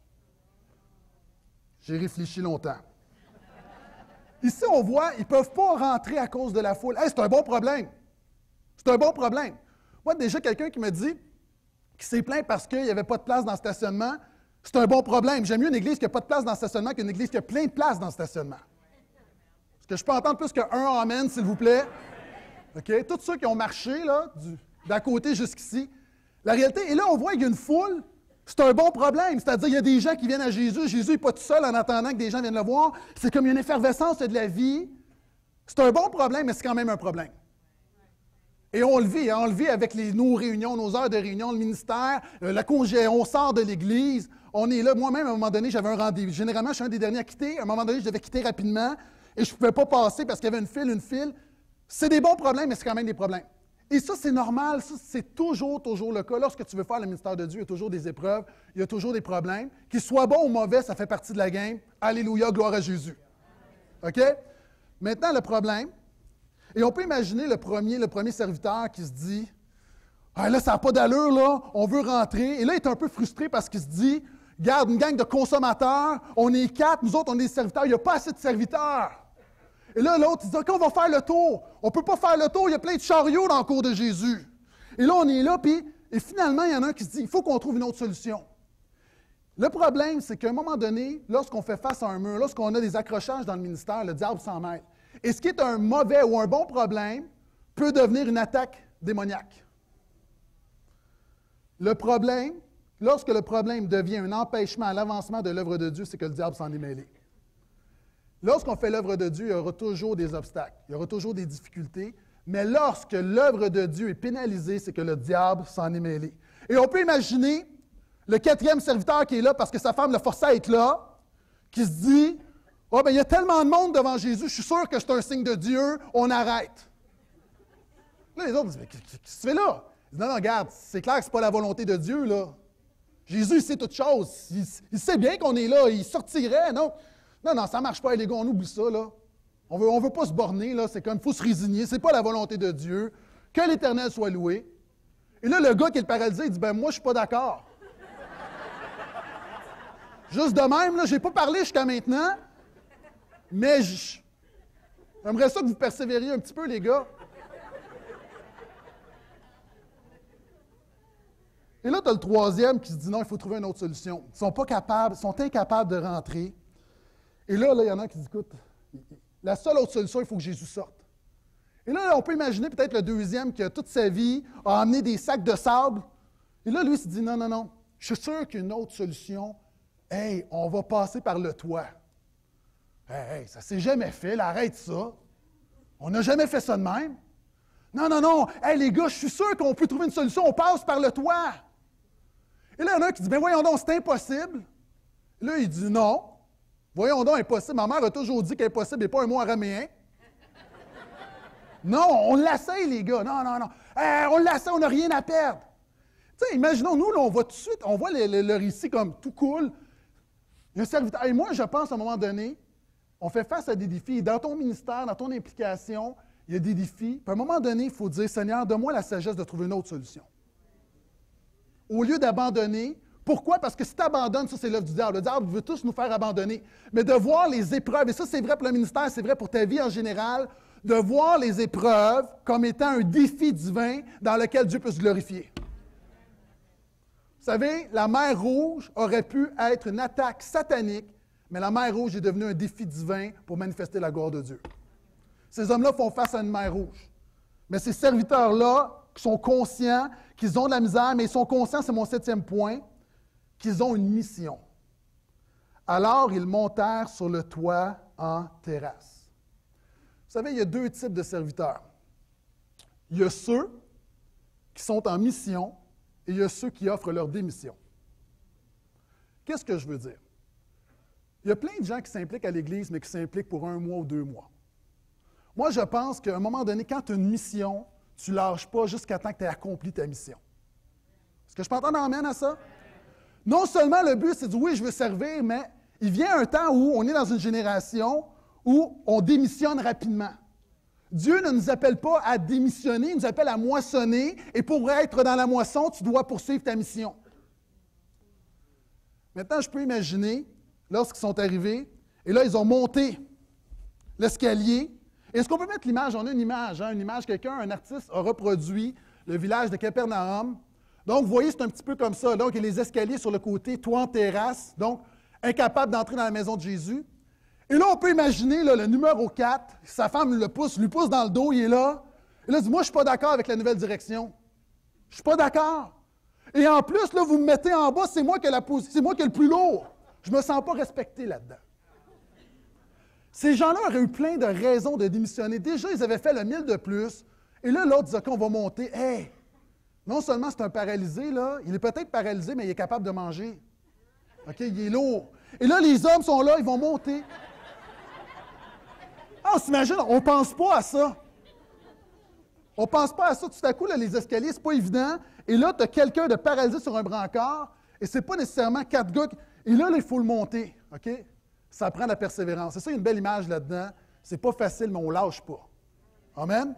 J'ai réfléchi longtemps. Ici, on voit, ils ne peuvent pas rentrer à cause de la foule. Hey, c'est un bon problème. C'est un bon problème. Moi, déjà, quelqu'un qui me dit qu'il s'est plaint parce qu'il n'y avait pas de place dans le stationnement, c'est un bon problème. J'aime mieux une église qui n'a pas de place dans le stationnement qu'une église qui a plein de places dans le stationnement. Est-ce que je peux entendre plus qu'un amen, s'il vous plaît? OK? Tous ceux qui ont marché, là, du, d'à côté jusqu'ici, la réalité, et là, on voit qu'il y a une foule, c'est un bon problème. C'est-à-dire, il y a des gens qui viennent à Jésus. Jésus n'est pas tout seul en attendant que des gens viennent le voir. C'est comme une effervescence de la vie. C'est un bon problème, mais c'est quand même un problème. Et on le vit, hein, on le vit avec les, nos réunions, nos heures de réunion, le ministère, euh, la congé, on sort de l'Église, on est là. Moi-même, à un moment donné, j'avais un rendez-vous. Généralement, je suis un des derniers à quitter. À un moment donné, je devais quitter rapidement et je ne pouvais pas passer parce qu'il y avait une file, une file. C'est des bons problèmes, mais c'est quand même des problèmes. Et ça, c'est normal, ça, c'est toujours, toujours le cas. Lorsque tu veux faire le ministère de Dieu, il y a toujours des épreuves, il y a toujours des problèmes. Qu'ils soient bons ou mauvais, ça fait partie de la game. Alléluia, gloire à Jésus. OK? Maintenant, le problème, et on peut imaginer le premier, le premier serviteur qui se dit « Ah là, ça n'a pas d'allure, là, on veut rentrer. » Et là, il est un peu frustré parce qu'il se dit « Regarde, une gang de consommateurs, on est quatre, nous autres, on est des serviteurs, il n'y a pas assez de serviteurs. » Et là, l'autre, il dit « OK, on va faire le tour. On ne peut pas faire le tour, il y a plein de chariots dans le cours de Jésus. » Et là, on est là, puis et finalement, il y en a un qui se dit « Il faut qu'on trouve une autre solution. » Le problème, c'est qu'à un moment donné, lorsqu'on fait face à un mur, lorsqu'on a des accrochages dans le ministère, le diable s'en mêle. Et ce qui est un mauvais ou un bon problème peut devenir une attaque démoniaque. Le problème, lorsque le problème devient un empêchement à l'avancement de l'œuvre de Dieu, c'est que le diable s'en est mêlé. Lorsqu'on fait l'œuvre de Dieu, il y aura toujours des obstacles, il y aura toujours des difficultés, mais lorsque l'œuvre de Dieu est pénalisée, c'est que le diable s'en est mêlé. Et on peut imaginer le quatrième serviteur qui est là parce que sa femme l'a forcé à être là, qui se dit « Ah, oh, bien, il y a tellement de monde devant Jésus, je suis sûr que c'est un signe de Dieu, on arrête. » Là, les autres disent « Mais qu'est-ce que tu fais là? » Ils disent « Non, non, regarde, c'est clair que ce n'est pas la volonté de Dieu, là. Jésus, il sait toute chose. Il, il sait bien qu'on est là, il sortirait, non? Non, non, ça ne marche pas, les gars, on oublie ça, là. On veut, on veut pas se borner, là, c'est comme, il faut se résigner, ce n'est pas la volonté de Dieu. Que l'Éternel soit loué. » Et là, le gars qui est le paralysé, il dit « Ben, moi, je ne suis pas d'accord. » Juste de même, là, je n'ai pas parlé jusqu'à maintenant, mais je... j'aimerais ça que vous persévériez un petit peu, les gars. Et là, tu as le troisième qui se dit non, il faut trouver une autre solution. Ils ne sont pas capables, ils sont incapables de rentrer. Et là, là, il y en a qui disent écoute, la seule autre solution, il faut que Jésus sorte. Et là, on peut imaginer peut-être le deuxième qui a toute sa vie a amené des sacs de sable. Et là, lui, il se dit non, non, non, je suis sûr qu'il y a une autre solution. Hey, on va passer par le toit. Hey, hey ça ne s'est jamais fait, là, arrête ça. On n'a jamais fait ça de même. Non, non, non. Hey, les gars, je suis sûr qu'on peut trouver une solution, on passe par le toit. Et là, il y en a un qui dit, bien voyons donc, c'est impossible. Là, il dit, non. Voyons donc, impossible. Ma mère a toujours dit qu'impossible n'est pas un mot araméen. Non, on l'essaye, les gars. Non, non, non. Hey, on l'essaye, on n'a rien à perdre. Tu sais, imaginons, nous, là, on voit tout de suite, on voit le, le, le récit comme tout cool. Il y a un serviteur. Et moi, je pense, à un moment donné, on fait face à des défis. Dans ton ministère, dans ton implication, il y a des défis. Puis à un moment donné, il faut dire, Seigneur, donne-moi la sagesse de trouver une autre solution. Au lieu d'abandonner, pourquoi? Parce que si tu abandonnes, ça, c'est l'œuvre du diable. Le diable veut tous nous faire abandonner. Mais de voir les épreuves, et ça, c'est vrai pour le ministère, c'est vrai pour ta vie en général, de voir les épreuves comme étant un défi divin dans lequel Dieu peut se glorifier. Vous savez, la mer Rouge aurait pu être une attaque satanique, mais la mer Rouge est devenue un défi divin pour manifester la gloire de Dieu. Ces hommes-là font face à une mer Rouge. Mais ces serviteurs-là, qui sont conscients qu'ils ont de la misère, mais ils sont conscients, c'est mon septième point, qu'ils ont une mission. Alors, ils montèrent sur le toit en terrasse. savez, il y a deux types de serviteurs. Il y a ceux qui sont en mission et il y a ceux qui offrent leur démission. Qu'est-ce que je veux dire? Il y a plein de gens qui s'impliquent à l'Église, mais qui s'impliquent pour un mois ou deux mois. Moi, je pense qu'à un moment donné, quand tu as une mission, tu ne lâches pas jusqu'à temps que tu aies accompli ta mission. Est-ce que je peux entendre amène à ça? Non seulement le but, c'est de dire oui, je veux servir, mais il vient un temps où on est dans une génération où on démissionne rapidement. Dieu ne nous appelle pas à démissionner, il nous appelle à moissonner, et pour être dans la moisson, tu dois poursuivre ta mission. Maintenant, je peux imaginer, lorsqu'ils sont arrivés, et là, ils ont monté l'escalier. Est-ce qu'on peut mettre l'image? On a une image, hein? Une image, quelqu'un, un artiste a reproduit le village de Capernaum. Donc, vous voyez, c'est un petit peu comme ça. Donc, il y a les escaliers sur le côté, toit en terrasse, donc incapable d'entrer dans la maison de Jésus. Et là, on peut imaginer là, le numéro quatre, sa femme le pousse, lui pousse dans le dos, il est là. Et là, il dit, moi, je ne suis pas d'accord avec la nouvelle direction. Je ne suis pas d'accord. Et en plus, là, vous me mettez en bas, c'est moi qui ai la position, c'est moi qui ai le plus lourd. Je ne me sens pas respecté là-dedans. Ces gens-là auraient eu plein de raisons de démissionner. Déjà, ils avaient fait le mille de plus. Et là, l'autre dit, OK, on va monter. Hey! Non seulement c'est un paralysé, là, il est peut-être paralysé, mais il est capable de manger. OK, il est lourd. Et là, les hommes sont là, ils vont monter. Ah, on s'imagine, on ne pense pas à ça. On ne pense pas à ça. Tout à coup, là, les escaliers, c'est pas évident. Et là, tu as quelqu'un de paralysé sur un brancard, et ce n'est pas nécessairement quatre gars. Qui... Et là, là, il faut le monter. OK? Ça prend de la persévérance. C'est ça, il y a une belle image là-dedans. C'est pas facile, mais on ne lâche pas. Amen?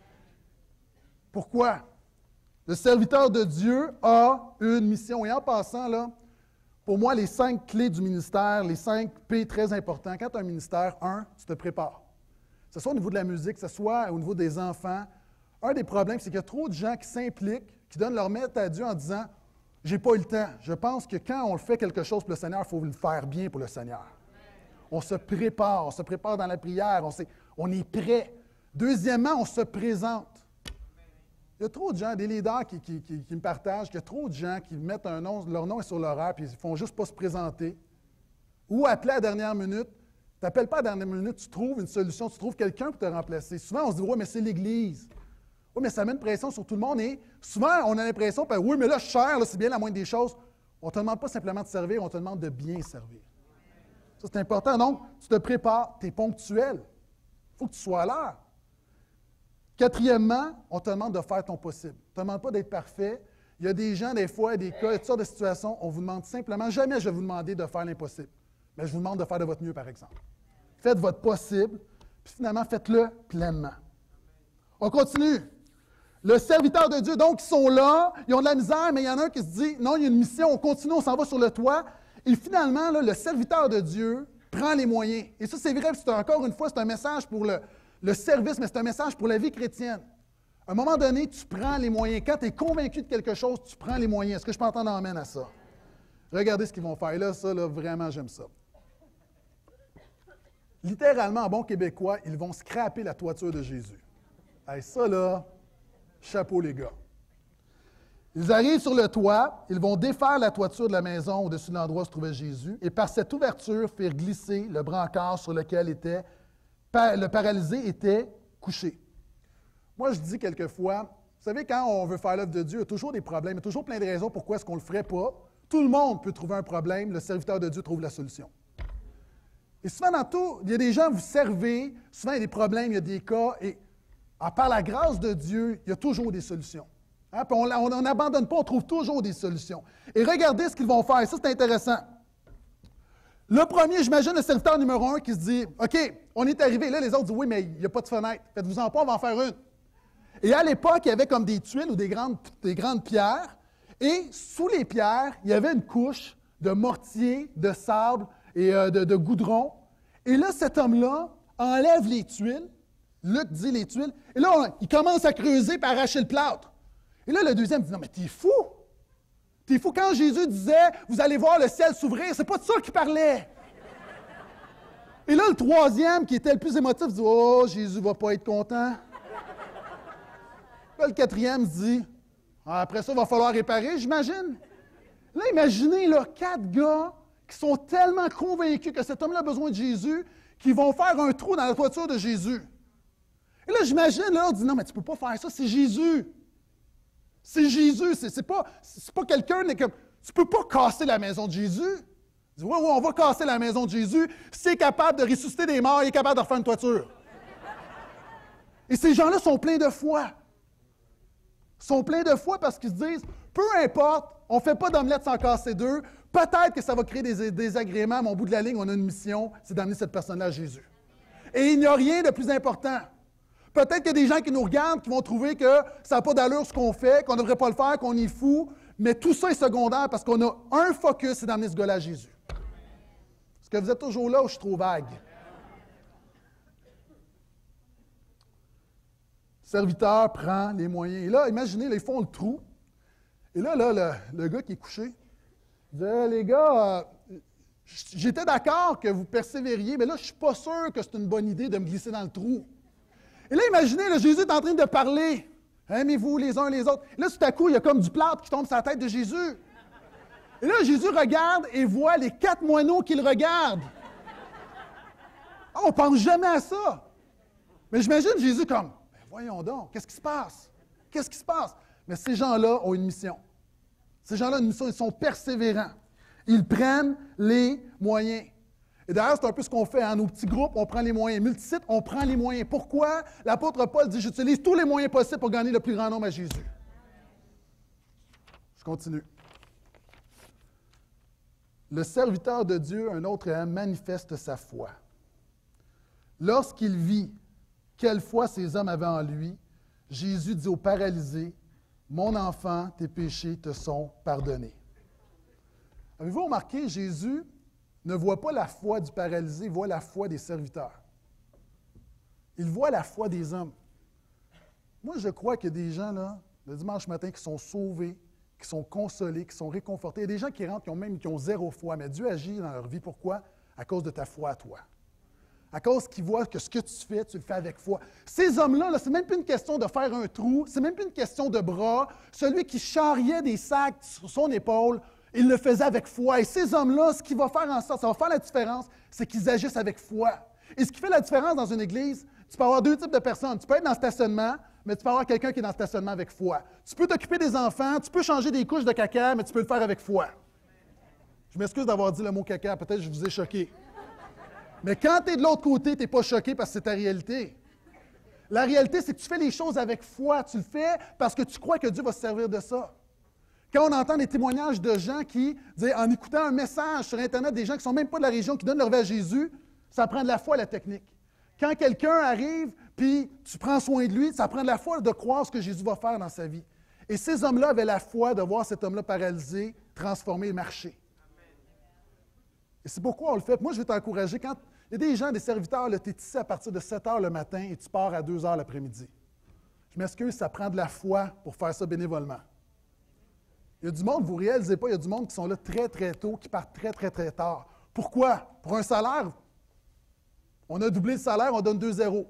Pourquoi? Le serviteur de Dieu a une mission. Et en passant, là, pour moi, les cinq clés du ministère, les cinq P très importants. Quand tu as un ministère, un, tu te prépares. Que ce soit au niveau de la musique, que ce soit au niveau des enfants. Un des problèmes, c'est qu'il y a trop de gens qui s'impliquent, qui donnent leur maître à Dieu en disant « J'ai pas eu le temps ». Je pense que quand on fait quelque chose pour le Seigneur, il faut le faire bien pour le Seigneur. On se prépare, on se prépare dans la prière, on, sait, on est prêt. Deuxièmement, on se présente. Il y a trop de gens, des leaders qui, qui, qui, qui me partagent, qu'il y a trop de gens qui mettent un nom, leur nom est sur l'horaire, puis ils ne font juste pas se présenter. Ou appeler à la dernière minute. Tu n'appelles pas à la dernière minute, tu trouves une solution, tu trouves quelqu'un pour te remplacer. Souvent, on se dit « Oui, mais c'est l'Église ». Oui, mais ça met une pression sur tout le monde. Et souvent, on a l'impression « Oui, mais là, je suis cher, là, c'est bien la moindre des choses ». On ne te demande pas simplement de servir, on te demande de bien servir. Ça, c'est important. Donc, tu te prépares, tu es ponctuel. Il faut que tu sois à l'heure. Quatrièmement, on te demande de faire ton possible. On ne te demande pas d'être parfait. Il y a des gens, des fois, des cas, toutes sortes de situations, on vous demande simplement, jamais je vais vous demander de faire l'impossible. Mais je vous demande de faire de votre mieux, par exemple. Faites votre possible, puis finalement, faites-le pleinement. On continue. Le serviteur de Dieu, donc, ils sont là, ils ont de la misère, mais il y en a un qui se dit, non, il y a une mission, on continue, on s'en va sur le toit. Et finalement, là, le serviteur de Dieu prend les moyens. Et ça, c'est vrai, c'est encore une fois, c'est un message pour le... Le service, mais c'est un message pour la vie chrétienne. À un moment donné, tu prends les moyens. Quand tu es convaincu de quelque chose, tu prends les moyens. Est-ce que je peux entendre amène à ça? Regardez ce qu'ils vont faire. Et là, ça, là, vraiment, j'aime ça. Littéralement, en bon québécois, ils vont scraper la toiture de Jésus. Hey, ça, là, chapeau, les gars. Ils arrivent sur le toit, ils vont défaire la toiture de la maison au-dessus de l'endroit où se trouvait Jésus, et par cette ouverture, faire glisser le brancard sur lequel était le paralysé était couché. Moi, je dis quelquefois, vous savez, quand on veut faire l'œuvre de Dieu, il y a toujours des problèmes, il y a toujours plein de raisons pourquoi est-ce qu'on ne le ferait pas. Tout le monde peut trouver un problème, le serviteur de Dieu trouve la solution. Et souvent, dans tout, il y a des gens, vous servez, souvent il y a des problèmes, il y a des cas, et par la grâce de Dieu, il y a toujours des solutions. Hein? Puis on n'abandonne pas, on trouve toujours des solutions. Et regardez ce qu'ils vont faire, ça c'est intéressant. Le premier, j'imagine le serviteur numéro un qui se dit « OK, on est arrivé. » Là, les autres disent « Oui, mais il n'y a pas de fenêtre. Faites-vous-en pas, on va en faire une. » Et à l'époque, il y avait comme des tuiles ou des grandes, des grandes pierres. Et sous les pierres, il y avait une couche de mortier, de sable et euh, de, de goudron. Et là, cet homme-là enlève les tuiles. Luc dit les tuiles. Et là, on, il commence à creuser et à arracher le plâtre. Et là, le deuxième dit « Non, mais t'es fou! » T'es fou, quand Jésus disait « Vous allez voir le ciel s'ouvrir », c'est pas de ça qu'il parlait. Et là, le troisième, qui était le plus émotif, dit « Oh, Jésus va pas être content. » Là, le quatrième dit ah, « Après ça, il va falloir réparer, j'imagine. » Là, imaginez, là, quatre gars qui sont tellement convaincus que cet homme-là a besoin de Jésus, qu'ils vont faire un trou dans la toiture de Jésus. Et là, j'imagine, là, on dit, non, mais tu ne peux pas faire ça, c'est Jésus. C'est Jésus, c'est, c'est pas, c'est pas quelqu'un, tu ne peux pas casser la maison de Jésus. Il dit, oui, oui, on va casser la maison de Jésus. S'il est capable de ressusciter des morts, il est capable de refaire une toiture. Et ces gens-là sont pleins de foi. Ils sont pleins de foi parce qu'ils se disent, peu importe, on ne fait pas d'omelette sans casser deux. Peut-être que ça va créer des désagréments, mais au bout de la ligne, on a une mission, c'est d'amener cette personne-là à Jésus. Et il n'y a rien de plus important. Peut-être qu'il y a des gens qui nous regardent, qui vont trouver que ça n'a pas d'allure ce qu'on fait, qu'on ne devrait pas le faire, qu'on est fou, mais tout ça est secondaire parce qu'on a un focus, c'est d'amener ce gars-là à Jésus. Est-ce que vous êtes toujours là ou je suis trop vague? Le serviteur prend les moyens. Et là, imaginez, là, ils font le trou. Et là, là le, le gars qui est couché, il dit, hey, les gars, euh, j'étais d'accord que vous persévériez, mais là, je ne suis pas sûr que c'est une bonne idée de me glisser dans le trou. Et là, imaginez, là, Jésus est en train de parler. Aimez-vous les uns les autres. Et là, tout à coup, il y a comme du plâtre qui tombe sur la tête de Jésus. Et là, Jésus regarde et voit les quatre moineaux qu'il regarde. Oh, on ne pense jamais à ça. Mais j'imagine Jésus comme, ben voyons donc, qu'est-ce qui se passe? Qu'est-ce qui se passe? Mais ces gens-là ont une mission. Ces gens-là ont une mission, ils sont persévérants. Ils prennent les moyens. Et d'ailleurs, c'est un peu ce qu'on fait en nos petits groupes, on prend les moyens. Multisites, on prend les moyens. Pourquoi? L'apôtre Paul dit, j'utilise tous les moyens possibles pour gagner le plus grand nombre à Jésus. Je continue. Le serviteur de Dieu, un autre homme, manifeste sa foi. Lorsqu'il vit quelle foi ces hommes avaient en lui, Jésus dit au paralysé, « Mon enfant, tes péchés te sont pardonnés. » Avez-vous remarqué, Jésus ne voit pas la foi du paralysé, il voit la foi des serviteurs. Il voit la foi des hommes. Moi, je crois qu'il y a des gens, là, le dimanche matin, qui sont sauvés, qui sont consolés, qui sont réconfortés. Il y a des gens qui rentrent, qui ont même qui ont zéro foi, mais Dieu agit dans leur vie. Pourquoi? À cause de ta foi à toi. À cause qu'ils voient que ce que tu fais, tu le fais avec foi. Ces hommes-là, -là, c'est même plus une question de faire un trou, c'est même plus une question de bras. Celui qui charriait des sacs sur son épaule, il le faisait avec foi. Et ces hommes-là, ce qui va faire en sorte, ça va faire la différence, c'est qu'ils agissent avec foi. Et ce qui fait la différence dans une église, tu peux avoir deux types de personnes. Tu peux être dans le stationnement, mais tu peux avoir quelqu'un qui est dans le stationnement avec foi. Tu peux t'occuper des enfants, tu peux changer des couches de caca, mais tu peux le faire avec foi. Je m'excuse d'avoir dit le mot caca, peut-être que je vous ai choqué. Mais quand tu es de l'autre côté, tu n'es pas choqué parce que c'est ta réalité. La réalité, c'est que tu fais les choses avec foi. Tu le fais parce que tu crois que Dieu va se servir de ça. Quand on entend des témoignages de gens qui disent, en écoutant un message sur Internet, des gens qui ne sont même pas de la région, qui donnent leur vie à Jésus, ça prend de la foi, la technique. Quand quelqu'un arrive, puis tu prends soin de lui, ça prend de la foi de croire ce que Jésus va faire dans sa vie. Et ces hommes-là avaient la foi de voir cet homme-là paralysé, transformé et marcher. Et c'est pourquoi on le fait. Moi, je vais t'encourager. Quand il y a des gens, des serviteurs, tu es ici à partir de sept heures le matin et tu pars à deux heures l'après-midi. Je m'excuse, ça prend de la foi pour faire ça bénévolement. Il y a du monde, vous ne réalisez pas, il y a du monde qui sont là très, très tôt, qui partent très, très, très tard. Pourquoi? Pour un salaire, on a doublé le salaire, on donne deux zéros.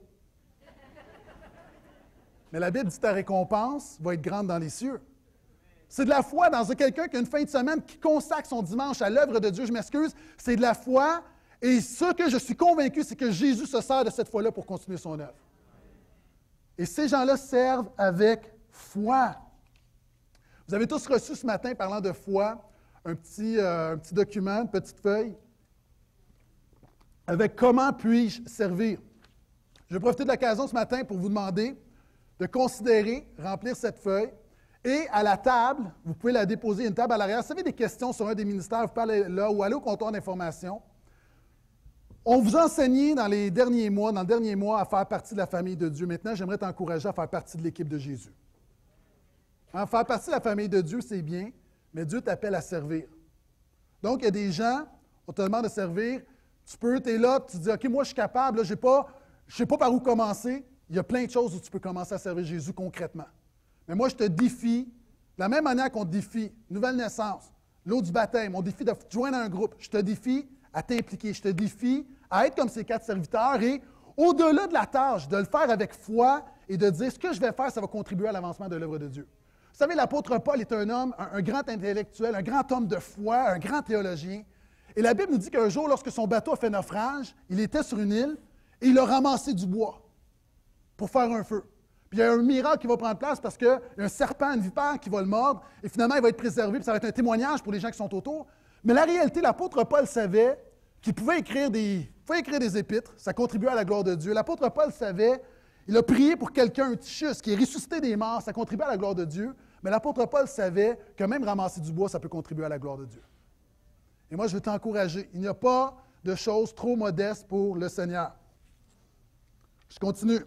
Mais la Bible dit que ta récompense va être grande dans les cieux. C'est de la foi dans quelqu'un qui a une fin de semaine qui consacre son dimanche à l'œuvre de Dieu. Je m'excuse, c'est de la foi. Et ce que je suis convaincu, c'est que Jésus se sert de cette foi-là pour continuer son œuvre. Et ces gens-là servent avec foi. Vous avez tous reçu ce matin, parlant de foi, un petit, euh, un petit document, une petite feuille, avec « Comment puis-je servir ». Je vais profiter de l'occasion ce matin pour vous demander de considérer, remplir cette feuille. Et à la table, vous pouvez la déposer, une table à l'arrière. Si vous avez des questions sur un des ministères, vous pouvez aller là ou aller au comptoir d'information. On vous a enseigné dans les derniers mois, dans le dernier mois, à faire partie de la famille de Dieu. Maintenant, j'aimerais t'encourager à faire partie de l'équipe de Jésus. Hein, faire partie de la famille de Dieu, c'est bien, mais Dieu t'appelle à servir. Donc, il y a des gens, on te demande de servir, tu peux, tu es là, tu te dis, OK, moi, je suis capable, là, j'ai pas, je ne sais pas par où commencer. Il y a plein de choses où tu peux commencer à servir Jésus concrètement. Mais moi, je te défie, de la même manière qu'on te défie, nouvelle naissance, l'eau du baptême, on défie de te joindre à un groupe. Je te défie à t'impliquer, je te défie à être comme ces quatre serviteurs et, au-delà de la tâche, de le faire avec foi et de dire, ce que je vais faire, ça va contribuer à l'avancement de l'œuvre de Dieu. Vous savez, l'apôtre Paul est un homme, un, un grand intellectuel, un grand homme de foi, un grand théologien. Et la Bible nous dit qu'un jour, lorsque son bateau a fait naufrage, il était sur une île et il a ramassé du bois. pour faire un feu. Puis il y a un miracle qui va prendre place parce qu'il y a un serpent, une vipère qui va le mordre, et finalement, il va être préservé, puis ça va être un témoignage pour les gens qui sont autour. Mais la réalité, l'apôtre Paul savait qu'il pouvait écrire des, pouvait écrire des épîtres, ça contribuait à la gloire de Dieu. L'apôtre Paul savait, il a prié pour quelqu'un, un Tychus, qui est ressuscité des morts, ça contribuait à la gloire de Dieu. Mais l'apôtre Paul savait que même ramasser du bois, ça peut contribuer à la gloire de Dieu. Et moi, je veux t'encourager. Il n'y a pas de choses trop modestes pour le Seigneur. Je continue.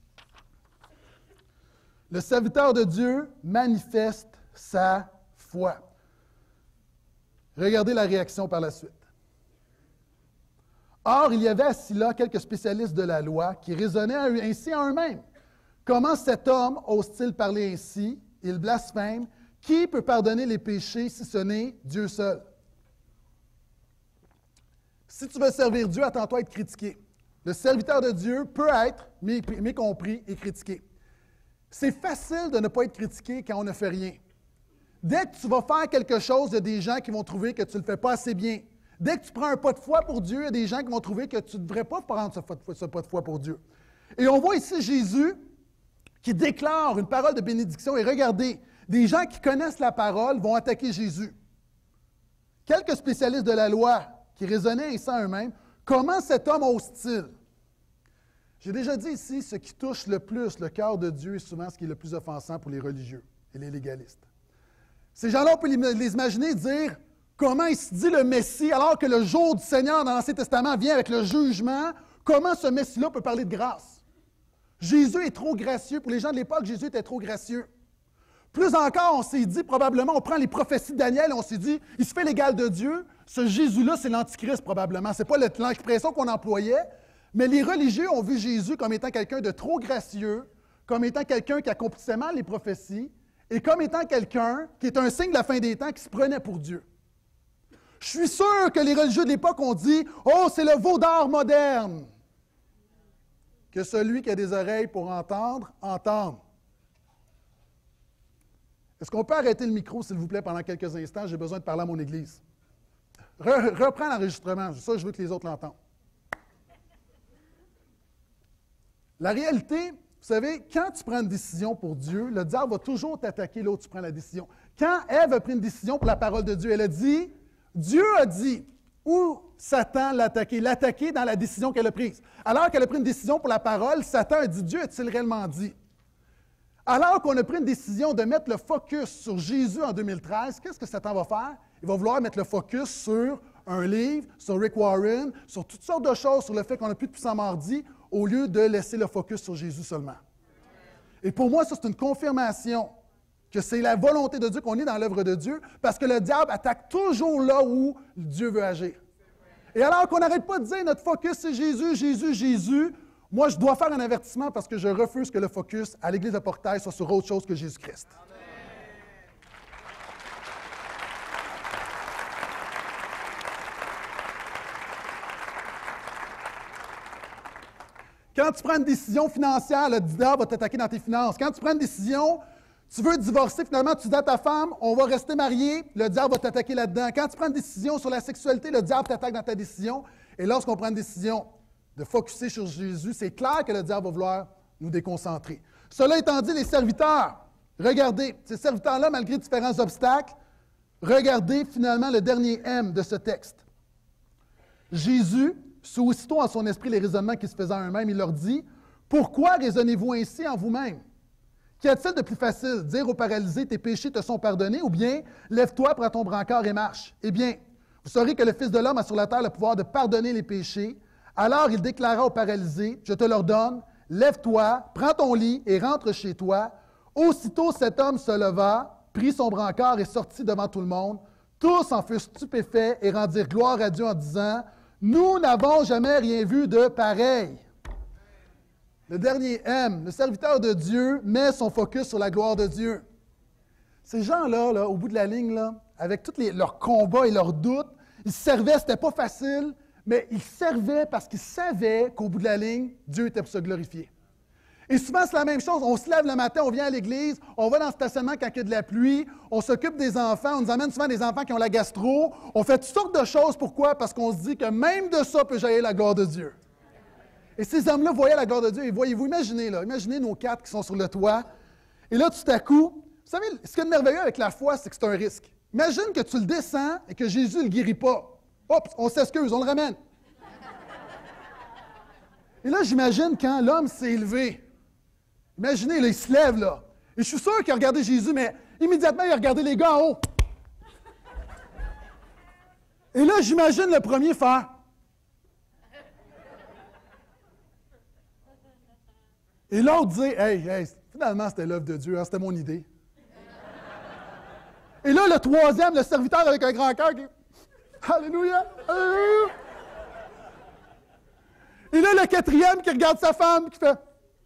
Le serviteur de Dieu manifeste sa foi. Regardez la réaction par la suite. Or, il y avait assis là quelques spécialistes de la loi qui raisonnaient ainsi en eux-mêmes. Comment cet homme ose-t-il parler ainsi? Il blasphème. Qui peut pardonner les péchés si ce n'est Dieu seul? Si tu veux servir Dieu, attends-toi à être critiqué. Le serviteur de Dieu peut être mécompris et critiqué. C'est facile de ne pas être critiqué quand on ne fait rien. Dès que tu vas faire quelque chose, il y a des gens qui vont trouver que tu ne le fais pas assez bien. Dès que tu prends un pas de foi pour Dieu, il y a des gens qui vont trouver que tu ne devrais pas prendre ce pas de foi pour Dieu. Et on voit ici Jésus qui déclare une parole de bénédiction. Et regardez, des gens qui connaissent la parole vont attaquer Jésus. Quelques spécialistes de la loi qui raisonnaient ainsi en eux-mêmes, comment cet homme ose-t-il? J'ai déjà dit ici, ce qui touche le plus le cœur de Dieu est souvent ce qui est le plus offensant pour les religieux et les légalistes. Ces gens-là, on peut les imaginer dire comment il se dit le Messie, alors que le jour du Seigneur dans l'Ancien Testament vient avec le jugement, comment ce Messie-là peut parler de grâce? Jésus est trop gracieux. Pour les gens de l'époque, Jésus était trop gracieux. Plus encore, on s'est dit, probablement, on prend les prophéties de Daniel et on s'est dit, il se fait l'égal de Dieu. Ce Jésus-là, c'est l'Antichrist probablement. Ce n'est pas l'expression qu'on employait, mais les religieux ont vu Jésus comme étant quelqu'un de trop gracieux, comme étant quelqu'un qui accomplissait mal les prophéties, et comme étant quelqu'un qui est un signe de la fin des temps, qui se prenait pour Dieu. Je suis sûr que les religieux de l'époque ont dit « Oh, c'est le veau d'or moderne! » Que celui qui a des oreilles pour entendre, entende. Est-ce qu'on peut arrêter le micro, s'il vous plaît, pendant quelques instants? J'ai besoin de parler à mon Église. Re- reprends l'enregistrement. Ça, je veux que les autres l'entendent. La réalité, vous savez, quand tu prends une décision pour Dieu, le diable va toujours t'attaquer là où tu prends la décision. Quand Ève a pris une décision pour la parole de Dieu, elle a dit, Dieu a dit, où Satan l'a attaqué? L'a attaqué dans la décision qu'elle a prise. Alors qu'elle a pris une décision pour la parole, Satan a dit, Dieu a-t-il réellement dit? Alors qu'on a pris une décision de mettre le focus sur Jésus en deux mille treize, qu'est-ce que Satan va faire? Il va vouloir mettre le focus sur un livre, sur Rick Warren, sur toutes sortes de choses, sur le fait qu'on n'a plus de puissant mardi, au lieu de laisser le focus sur Jésus seulement. Et pour moi, ça, c'est une confirmation que c'est la volonté de Dieu, qu'on est dans l'œuvre de Dieu, parce que le diable attaque toujours là où Dieu veut agir. Et alors qu'on n'arrête pas de dire notre focus, c'est Jésus, Jésus, Jésus, moi, je dois faire un avertissement parce que je refuse que le focus à l'Église de Portail soit sur autre chose que Jésus-Christ. Quand tu prends une décision financière, le diable va t'attaquer dans tes finances. Quand tu prends une décision, tu veux divorcer, finalement, tu dis à ta femme, on va rester mariés, le diable va t'attaquer là-dedans. Quand tu prends une décision sur la sexualité, le diable t'attaque dans ta décision. Et lorsqu'on prend une décision de focusser sur Jésus, c'est clair que le diable va vouloir nous déconcentrer. Cela étant dit, les serviteurs, regardez, ces serviteurs-là, malgré différents obstacles, regardez finalement le dernier M de ce texte. Jésus, sous aussitôt en son esprit les raisonnements qui se faisaient en eux-mêmes, il leur dit, « Pourquoi raisonnez-vous ainsi en vous-même? Qu'y a-t-il de plus facile, dire aux paralysés, tes péchés te sont pardonnés, ou bien, lève-toi, prends ton brancard et marche? Eh bien, vous saurez que le Fils de l'homme a sur la terre le pouvoir de pardonner les péchés. Alors il déclara aux paralysés, je te l'ordonne, lève-toi, prends ton lit et rentre chez toi. Aussitôt cet homme se leva, prit son brancard et sortit devant tout le monde. Tous en furent stupéfaits et rendirent gloire à Dieu en disant, nous n'avons jamais rien vu de pareil. Le dernier M, le serviteur de Dieu, met son focus sur la gloire de Dieu. Ces gens-là, là, au bout de la ligne, là, avec tous les, leurs combats et leurs doutes, ils servaient, c'était pas facile, mais ils servaient parce qu'ils savaient qu'au bout de la ligne, Dieu était pour se glorifier. Et souvent, c'est la même chose. On se lève le matin, on vient à l'église, on va dans le stationnement quand il y a de la pluie, on s'occupe des enfants, on nous amène souvent des enfants qui ont la gastro. On fait toutes sortes de choses. Pourquoi? Parce qu'on se dit que même de ça peut jaillir la gloire de Dieu. Et ces hommes-là voyaient la gloire de Dieu. Et voyez-vous, imaginez, là, imaginez nos quatre qui sont sur le toit. Et là, tout à coup, vous savez, ce qui est merveilleux avec la foi, c'est que c'est un risque. Imagine que tu le descends et que Jésus ne le guérit pas. Hop, on s'excuse, on le ramène. Et là, j'imagine quand l'homme s'est élevé. Imaginez, là, il se lève, là. Et je suis sûr qu'il a regardé Jésus, mais immédiatement, il a regardé les gars en haut. Et là, j'imagine le premier faire. Et l'autre dire, hey, hey, finalement, c'était l'œuvre de Dieu, hein, c'était mon idée. Et là, le troisième, le serviteur avec un grand cœur qui. Alléluia! Alléluia! Et là, le quatrième qui regarde sa femme, qui fait.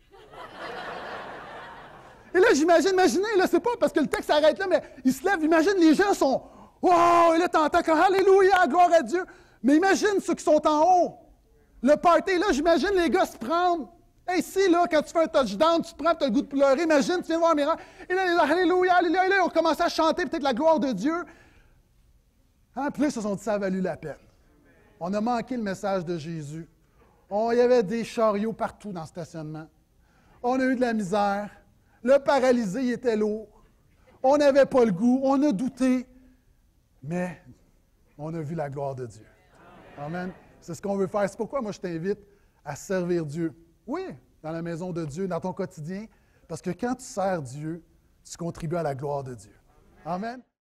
Et là, j'imagine, imaginez, là, c'est pas parce que le texte s'arrête là, mais il se lève, imagine, les gens sont. Wow! Et là, t'entends comme Alléluia, gloire à Dieu. Mais imagine ceux qui sont en haut. Le party, là, j'imagine les gars se prendre. Hey, ici, là, quand tu fais un touchdown, tu te prends, tu as le goût de pleurer. Imagine, tu viens voir un miracle. Et là, les Alléluia, Alléluia, et là, on commence à chanter peut-être la gloire de Dieu. Hein, puis là, ils se sont dit, ça a valu la peine. On a manqué le message de Jésus. On, il y avait des chariots partout dans le stationnement. On a eu de la misère. Le paralysé, il était lourd. On n'avait pas le goût. On a douté. Mais on a vu la gloire de Dieu. Amen. C'est ce qu'on veut faire. C'est pourquoi moi, je t'invite à servir Dieu. Oui, dans la maison de Dieu, dans ton quotidien. Parce que quand tu sers Dieu, tu contribues à la gloire de Dieu. Amen.